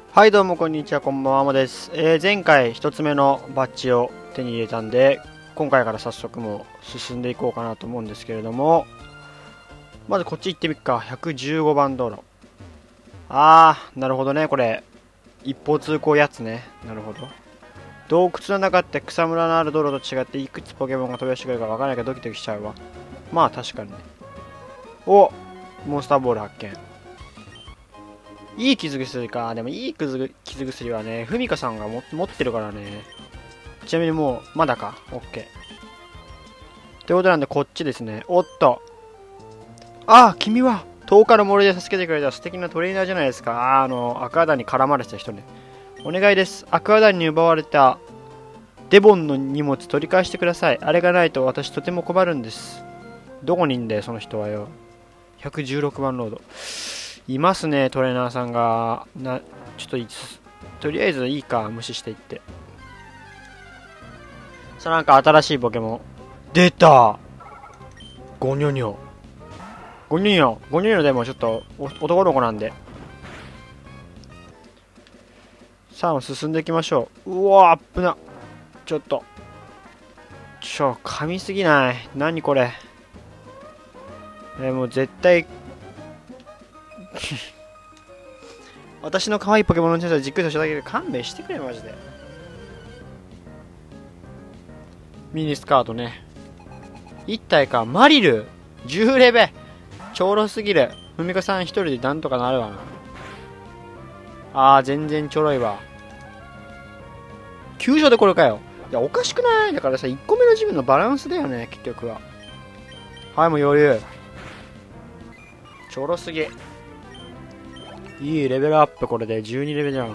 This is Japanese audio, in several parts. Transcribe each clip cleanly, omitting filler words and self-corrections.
はいどうもこんにちは、こんばんはもです。前回一つ目のバッジを手に入れたんで、今回から早速もう進んでいこうかなと思うんですけれども、まずこっち行ってみっか。115番道路。なるほどね、これ一方通行やつね。なるほど。洞窟の中って草むらのある道路と違っていくつポケモンが飛び出してくるかわからないからドキドキしちゃうわ。まあ確かにね。お、モンスターボール発見。いい傷薬か。でもいい傷薬はね、ふみかさんが持ってるからね。ちなみにもう、まだか。オッケー。ということなんで、こっちですね。おっと。君は、10日の森で助けてくれた素敵なトレーナーじゃないですか。アクアダンに絡まれてた人ね。お願いです。アクアダンに奪われたデボンの荷物取り返してください。あれがないと私とても困るんです。どこにいんだよ、その人はよ。116番ロード。いますね、トレーナーさんが。ちょっととりあえずいいか、無視していって。さあ、なんか新しいポケモン。出たゴニョニョ。ゴニョニョ。ゴニョニョでもちょっと男の子なんで。さあ、進んでいきましょう。うわー、危な。ちょっと。噛みすぎない。何これ。もう絶対、私の可愛いポケモンのチャンスはじっくりとしただけで勘弁してくれ、マジで。ミニスカートね。1体か。マリル !10 レベちょろすぎる。ふみかさん一人でなんとかなるわな。全然ちょろいわ。急所でこれかよ。いや、おかしくない？だからさ、1個目のジムのバランスだよね、結局は。はい、もう余裕。ちょろすぎ。いいレベルアップ、これで12レベルじゃん。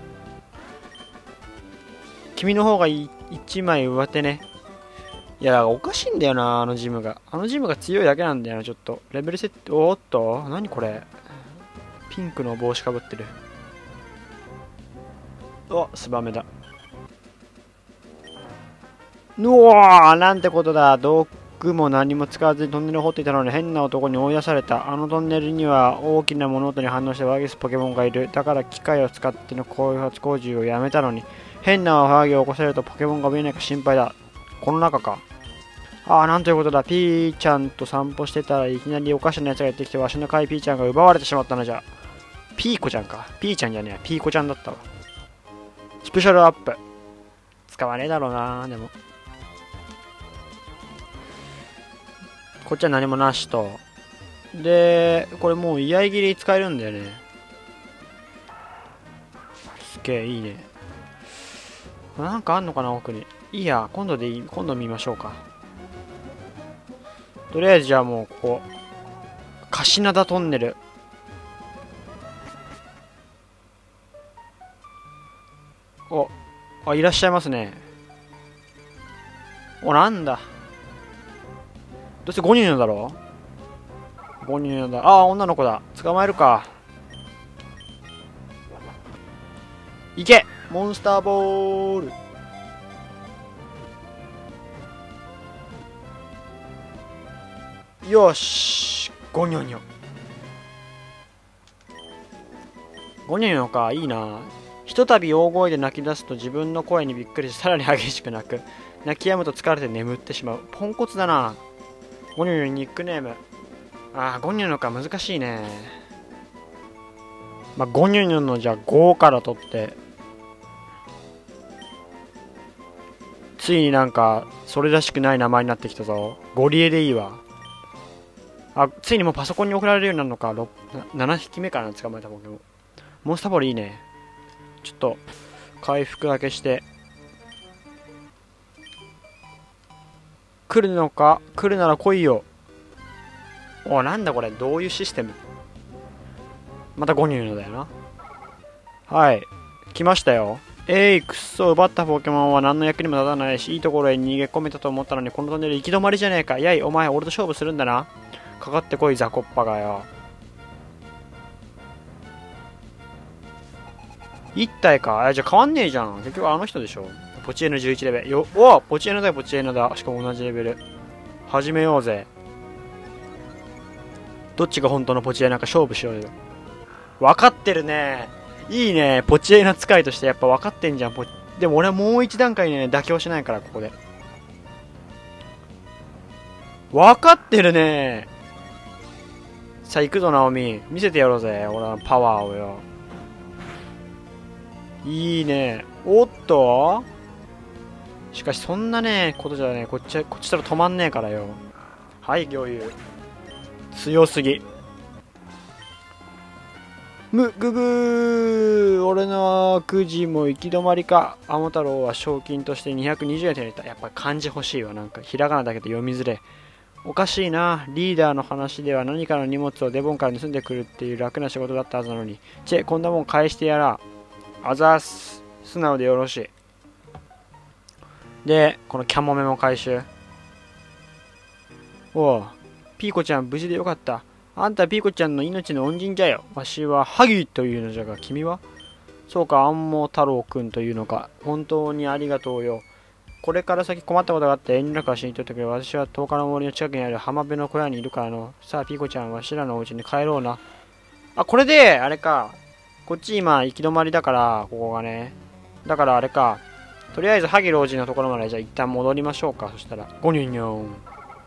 君の方が1枚上手ね。いや、おかしいんだよな、あのジムが。あのジムが強いだけなんだよな、ちょっと。レベル設定、おーっと、何これ。ピンクの帽子かぶってる。スバメだ。なんてことだ。道具も何も使わずにトンネルを掘っていたのに変な男に追い出された。あのトンネルには大きな物音に反応してワーゲスポケモンがいる。だから機械を使っての開発工事をやめたのに、変な騒ぎを起こされるとポケモンが見えないか心配だ。この中か。なんということだ。ピーちゃんと散歩してたらいきなりおかしなやつがやってきて、わしの飼いピーちゃんが奪われてしまったのじゃ。ピーコちゃんか。ピーちゃんじゃねえや。ピーコちゃんだったわ。スペシャルアップ。使わねえだろうな、でも。こっちは何もなしと。で、これもう居合切り使えるんだよね。すげえ、いいね。なんかあんのかな、奥に。いいや、今度見ましょうか。とりあえずじゃあもうここ。カシナダトンネル。いらっしゃいますね。なんだ。どうせ5人だろ？ 5 人だ。女の子だ。捕まえるか。いけ！モンスターボール。よし。ゴニョニョ。ゴニョニョか。いいな。ひとたび大声で泣き出すと自分の声にびっくりしてさらに激しく泣く。泣き止むと疲れて眠ってしまう。ポンコツだな。ゴニョニョニックネーム。ゴニョニョか。難しいね。ゴニョニョのじゃあ5から取って。ついになんか、それらしくない名前になってきたぞ。ゴリエでいいわ。ついにもうパソコンに送られるようになるのか。7匹目かな、捕まえたポケモン。モンスターボールいいね。ちょっと、回復だけして。来るのか？来るなら来いよ。なんだこれ。どういうシステム？また5人のだよな。はい。来ましたよ。くっそ、奪ったポケモンは何の役にも立たないし、いいところへ逃げ込めたと思ったのに、このトンネル行き止まりじゃねえか。やい、お前、俺と勝負するんだな。かかってこい、ザコッパがよ。1体か。じゃあ変わんねえじゃん。結局あの人でしょ。ポチエノ11レベル。ポチエノだよ、ポチエノだ。しかも同じレベル。始めようぜ。どっちが本当のポチエノか勝負しようよ。分かってるね。 いいね。ポチエナ使いとしてやっぱ分かってんじゃん。でも俺はもう一段階ね、妥協しないから、ここで。分かってるね。さあ行くぞ、ナオミ。見せてやろうぜ。俺はパワーをよ。いいね。おっとしかしそんなね、ことじゃね、こっちから止まんねえからよ。はい、行遊。強すぎ。ぐぐー俺のくじも行き止まりか。アモ太郎は賞金として220円手に入れた。やっぱ漢字欲しいわ。なんかひらがなだけで読みづれ。おかしいな。リーダーの話では何かの荷物をデボンから盗んでくるっていう楽な仕事だったはずなのに。こんなもん返してやら。あざーす。素直でよろしい。で、このキャモメも回収。おう、ピーコちゃん無事でよかった。あんたピーコちゃんの命の恩人じゃよ。わしはハギというのじゃが、君は？そうか、アンモ太郎くんというのか。本当にありがとうよ。これから先困ったことがあって遠慮なく足にとってくれ。私は10日の森の近くにある浜辺の小屋にいるからの。さあ、ピーコちゃん、わしらのお家に帰ろうな。あ、これで、あれか。こっち今行き止まりだから、ここがね。だからあれか。とりあえず、萩老人のところまでじゃあ一旦戻りましょうか。そしたら、ゴニョニョン。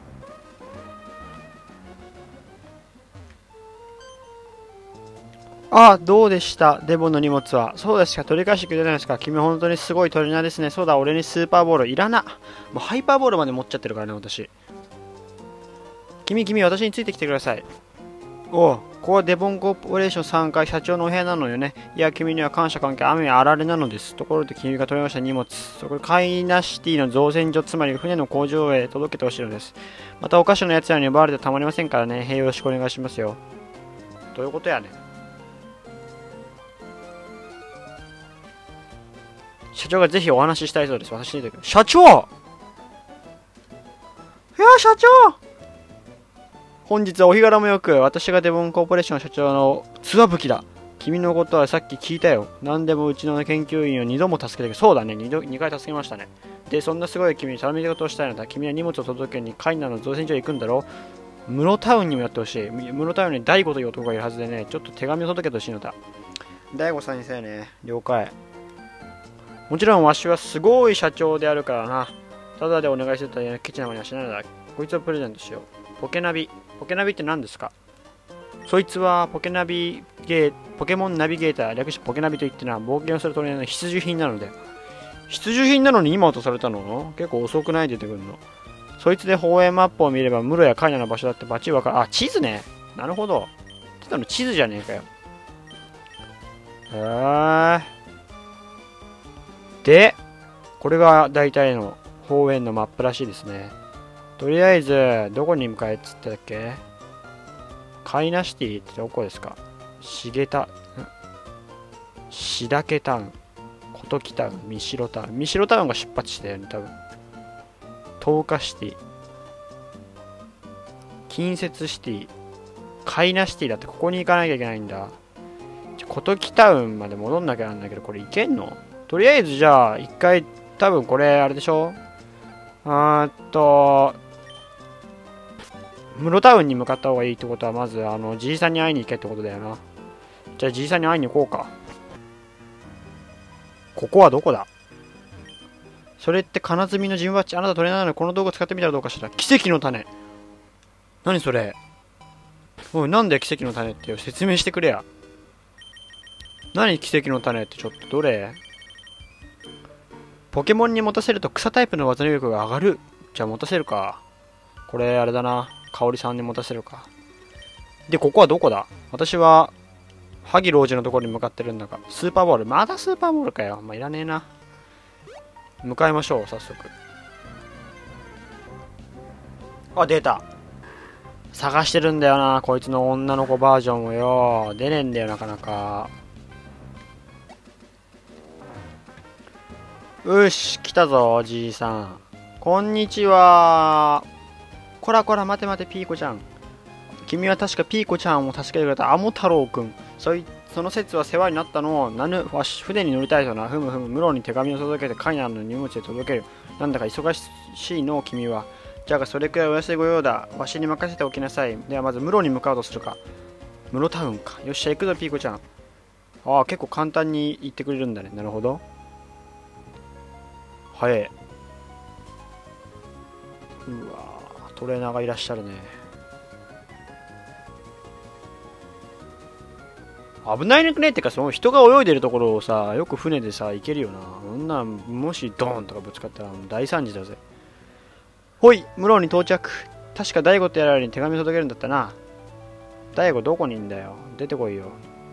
ああ、どうでしたデボの荷物は。そうですか、取り返してくれないですか。君本当にすごいトレーナーですね。そうだ、俺にスーパーボールいらな。もうハイパーボールまで持っちゃってるからね、私。君、私についてきてください。おう、ここはデボンコーポレーション3階社長のお部屋なのよね。いや、君には感謝関係、雨はあられなのです。ところで君が取りました荷物。そこでカイナシティの造船所、つまり船の工場へ届けてほしいのです。またお菓子のやつらに奪われてたまりませんからね。よろしくお願いしますよ。どういうことやねん。社長がぜひお話ししたいそうです。私に言ってくる。社長！いや、社長！本日はお日柄もよく、私がデボンコーポレーション社長のツアブキだ。君のことはさっき聞いたよ。何でもうちの研究員を2度も助けてくれ。そうだね、2回助けましたね。で、そんなすごい君に頼み事をしたいのだ。君は荷物を届けにカイナの造船所へ行くんだろう。室タウンにもやってほしい。室タウンに大悟という男がいるはずでね、ちょっと手紙を届けてほしいのだ。大悟さんにせよね。了解。もちろんわしはすごい社長であるからな。ただでお願いしてたケチなまにはしないのだ。こいつをプレゼントしよう。ポケナビ。ポケナビって何ですか？そいつはポケモンナビゲーター、略してポケナビといってな、冒険をするトレーナーの必需品なので。必需品なのに今落とされたの？結構遅くない出てくるの。そいつで放映マップを見れば、室やカイナの場所だってバッチリわかる。あ、地図ね。なるほど。ただの地図じゃねえかよ。へえ。で、これが大体の方円のマップらしいですね。とりあえず、どこに向かえっつったっけ？カイナシティってどこですか？しげた、しだけタウン、こときタウン、みしろタウン。みしろタウンが出発したよね、多分。東華シティ、近接シティ、カイナシティだってここに行かなきゃいけないんだ。こときタウンまで戻んなきゃなんだけど、これ行けんの？とりあえずじゃあ、一回、多分これ、あれでしょ？室タウンに向かった方がいいってことは、まず、じいさんに会いに行けってことだよな。じゃあ、じいさんに会いに行こうか。ここはどこだ？それって金積みのジムバッジ。あなたトレーナーなのでこの道具を使ってみたらどうかしら。奇跡の種。何それ？おい、なんで奇跡の種って説明してくれや。何奇跡の種ってちょっとどれ？ポケモンに持たせると草タイプの技力が上がる。じゃあ持たせるか。これあれだな。香織さんに持たせるか。で、ここはどこだ？私は、萩老人のところに向かってるんだが。スーパーボール。まだスーパーボールかよ。まあ、いらねえな。向かいましょう、早速。あ、出た。探してるんだよな。こいつの女の子バージョンをよ。出ねえんだよ、なかなか。よし、来たぞ、おじいさん。こんにちは。こらこら、待て待て、ピーコちゃん。君は確かピーコちゃんを助けてくれたアモ太郎くん。その説は世話になったのを、わし、船に乗りたいとな。ふむふむ、室に手紙を届けて、カイナの荷物で届ける。なんだか忙しいの、君は。じゃあ、それくらいお安いご用だ。わしに任せておきなさい。では、まず室に向かうとするか。室タウンか。よっしゃ、行くぞ、ピーコちゃん。 ああ、結構簡単に言ってくれるんだね。なるほど。早い。うわー、トレーナーがいらっしゃるね。危ないくねってか、その人が泳いでるところをさ、よく船でさ、行けるよな。そんな、もしドーンとかぶつかったら大惨事だぜ。ほい、室に到着。確か大悟ってやられに手紙届けるんだったな。大悟どこにいんだよ。出てこいよ。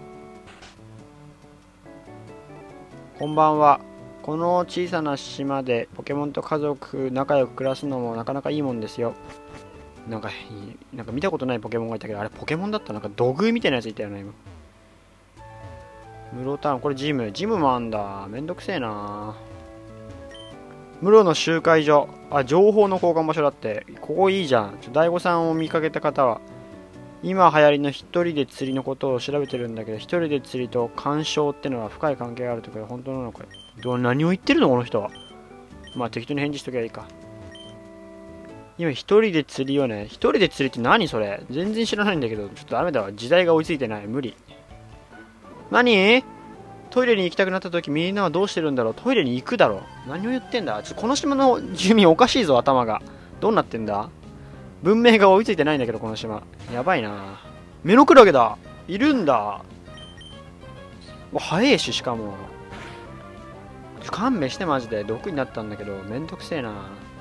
こんばんは。この小さな島でポケモンと家族仲良く暮らすのもなかなかいいもんですよ。なんか見たことないポケモンがいたけど、あれポケモンだった？なんか土偶みたいなやついたよな、今。室タウン、これジムもあんだ。めんどくせえな。室の集会所。あ、情報の交換場所だって。ここいいじゃん。大悟さんを見かけた方は、今流行りの一人で釣りのことを調べてるんだけど、一人で釣りと鑑賞ってのは深い関係があるとか本当なのかよ。何を言ってるのこの人は。まあ適当に返事しときゃいいか。今一人で釣りをね、一人で釣りって何それ？全然知らないんだけど、ちょっとダメだわ。時代が追いついてない。無理。何？トイレに行きたくなった時みんなはどうしてるんだろう？トイレに行くだろう。何を言ってんだ？この島の住民おかしいぞ、頭が。どうなってんだ？文明が追いついてないんだけど、この島。やばいな。メノクラゲだ。いるんだ。早いし、しかも。勘弁してマジで。毒になったんだけど、めんどくせえな。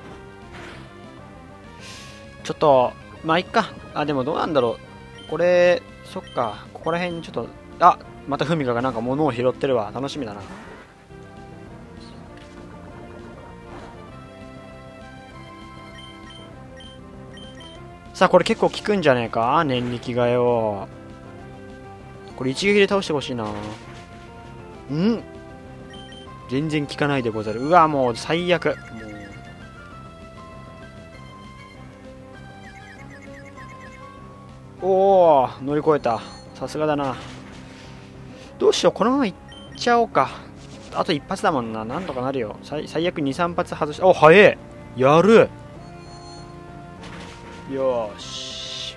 ちょっと、まあ、いっか。あ、でもどうなんだろう。これ、そっか。ここら辺にちょっと、あ、またフミカがなんか物を拾ってるわ。楽しみだな。さあ、これ結構効くんじゃねえか？念力がよ。これ一撃で倒してほしいな。全然効かないでござる。うわ、もう最悪。おお、乗り越えた。さすがだな。どうしよう、このまま行っちゃおうか。あと一発だもんな。なんとかなるよ。最悪2、3発外し、早え。やる。よーし。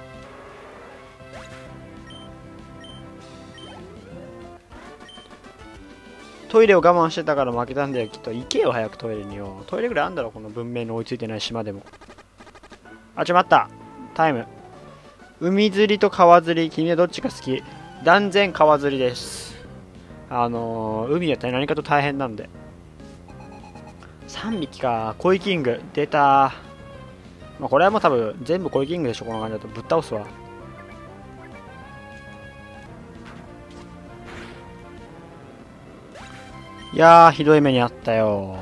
トイレを我慢してたから負けたんだよ、きっと。行けよ、早くトイレによ。トイレぐらいあんだろ、この文明の追いついてない島でも。あ、待った。タイム。海釣りと川釣り、君はどっちが好き？断然川釣りです。海やったら何かと大変なんで。3匹か。コイキング。出た。まあ、これはもう多分全部コイキングでしょ、この感じだと。ぶっ倒すわ。いやー、ひどい目にあったよ。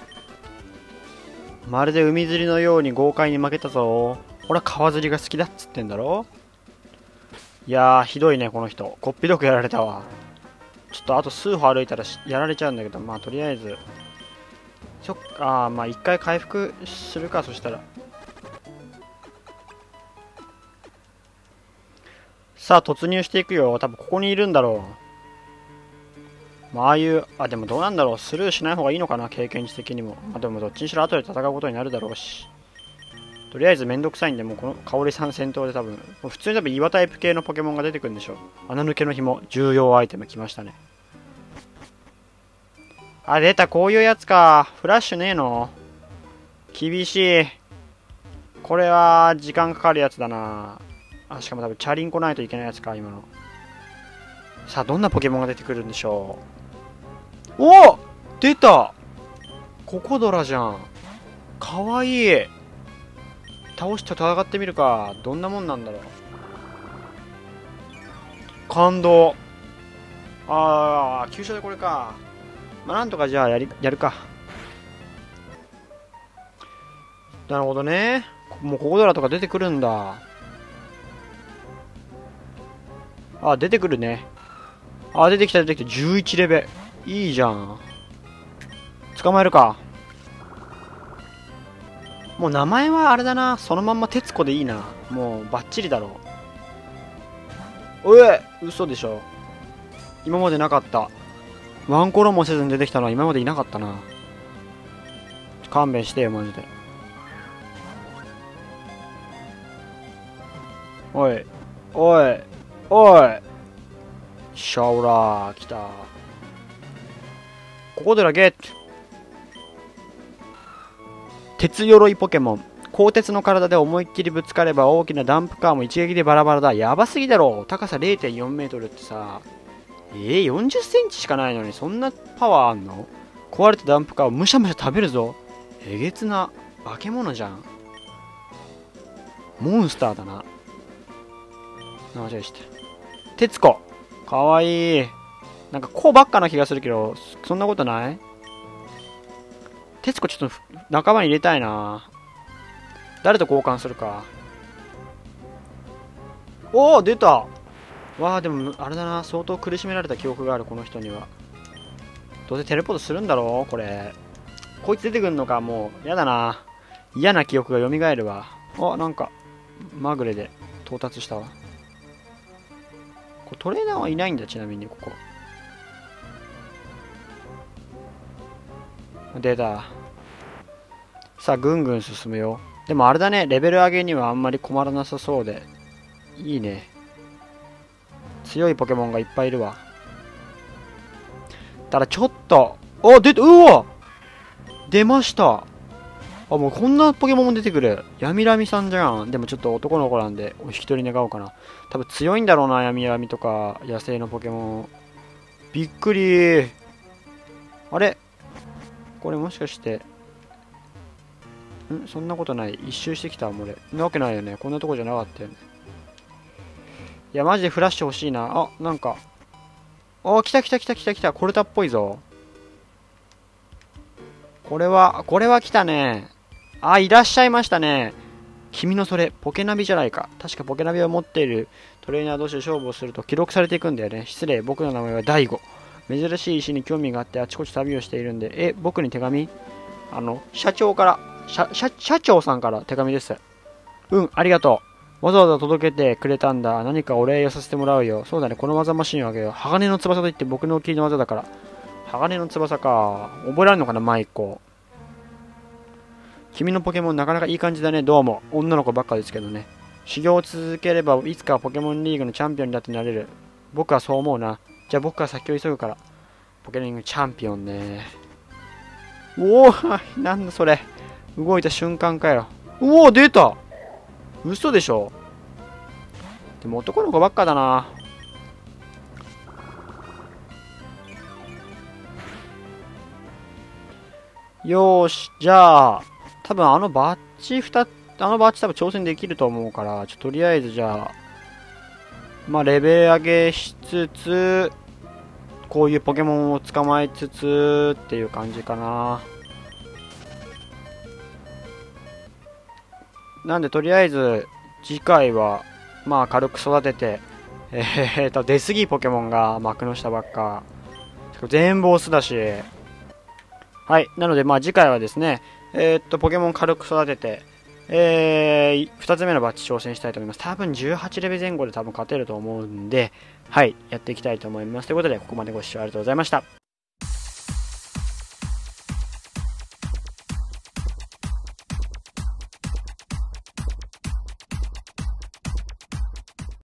まるで海釣りのように豪快に負けたぞ。俺は川釣りが好きだっつってんだろ。いやー、ひどいね、この人。こっぴどくやられたわ。ちょっとあと数歩歩いたらやられちゃうんだけど、まあとりあえず。そっか、まあ一回回復するか、そしたら。さあ、突入していくよ。多分ここにいるんだろう。まあ、ああいう、あ、でもどうなんだろう。スルーしない方がいいのかな、経験値的にも。まあ、でもどっちにしろ後で戦うことになるだろうし。とりあえずめんどくさいんで、もうこの香織さん戦闘で多分、普通に多分岩タイプ系のポケモンが出てくるんでしょう。穴抜けの紐、重要アイテム来ましたね。あ、出た、こういうやつか。フラッシュねえの？厳しい。これは、時間かかるやつだな。あ、しかも多分、チャリンコないといけないやつか、今の。さあ、どんなポケモンが出てくるんでしょう。お！出た！ココドラじゃん。かわいい。倒して戦ってみるか。どんなもんなんだろう。感動。急所でこれか。まあ、なんとかじゃあやるか。なるほどね。もうココドラとか出てくるんだ。あ、出てくるね。あ、出てきた。11レベ。いいじゃん。捕まえるか。もう名前はあれだな。そのまんま徹子でいいな。もうバッチリだろう。おい、嘘でしょ。今までなかった。ワンコロもせずに出てきたのは今までいなかったな。勘弁してよ、マジで。おい。おい。おい。 シャオラー、来た。ここでだけ。鉄鎧ポケモン。鋼鉄の体で思いっきりぶつかれば大きなダンプカーも一撃でバラバラだ。やばすぎだろ。高さ 0.4 メートルってさ。40センチしかないのにそんなパワーあんの？壊れたダンプカーをむしゃむしゃ食べるぞ。えげつな化け物じゃん。モンスターだな。間違えした。徹子。かわいい。なんかこうばっかな気がするけど、そんなことない？徹子ちょっと仲間に入れたいな。誰と交換するか。おお、出た。わあ、でもあれだな、相当苦しめられた記憶がある、この人には。どうせテレポートするんだろうこれ。こいつ出てくんのか。もうやだな。嫌な記憶が蘇るわ。あ、なんかまぐれで到達したわ。これトレーナーはいないんだ。ちなみにここ出た。さあぐんぐん進むよ。でもあれだね、レベル上げにはあんまり困らなさそうでいいね。強いポケモンがいっぱいいるわ。ただちょっと、出た。うわ、出ました。もうこんなポケモンも出てくる。ヤミラミさんじゃん。でもちょっと男の子なんでお引き取り願おうかな。多分強いんだろうな、ヤミラミとか野生のポケモン。びっくり。あれこれもしかしてそんなことない。一周してきたもん俺。なわけないよね。こんなとこじゃなかったよね。いやマジでフラッシュ欲しいな。なんか来た来た来た来た来た。コルタっぽいぞ。これは来たね。いらっしゃいましたね。君のそれ、ポケナビじゃないか。確かポケナビを持っているトレーナー同士で勝負をすると記録されていくんだよね。失礼、僕の名前は大悟。珍しい石に興味があってあちこち旅をしているんで、僕に手紙？社長から、社長さんから手紙です。ありがとう。わざわざ届けてくれたんだ。何かお礼をさせてもらうよ。そうだね、この技マシンをあげよう。鋼の翼といって僕のお気に入りの技だから。鋼の翼か。覚えられるのかな、マイコ。君のポケモンなかなかいい感じだね。どうも。女の子ばっかですけどね。修行を続ければいつかはポケモンリーグのチャンピオンにだってなれる。僕はそう思うな。じゃあ僕は先を急ぐから。ポケリングチャンピオンね。なんだそれ。動いた瞬間かよ。出た。嘘でしょ。でも男の子ばっかだな。よーし、じゃあ、多分あのバッジ多分挑戦できると思うから、とりあえずじゃあ、レベル上げしつつ、こういうポケモンを捕まえつつっていう感じかな。なんでとりあえず次回は軽く育てて、出過ぎポケモンが幕の下ばっか。全部オスだし。はい。なので次回はですね、ポケモン軽く育てて、2つ目のバッジ挑戦したいと思います。多分18レベル前後で多分勝てると思うんで、はい。やっていきたいと思います。ということで、ここまでご視聴ありがとうございました。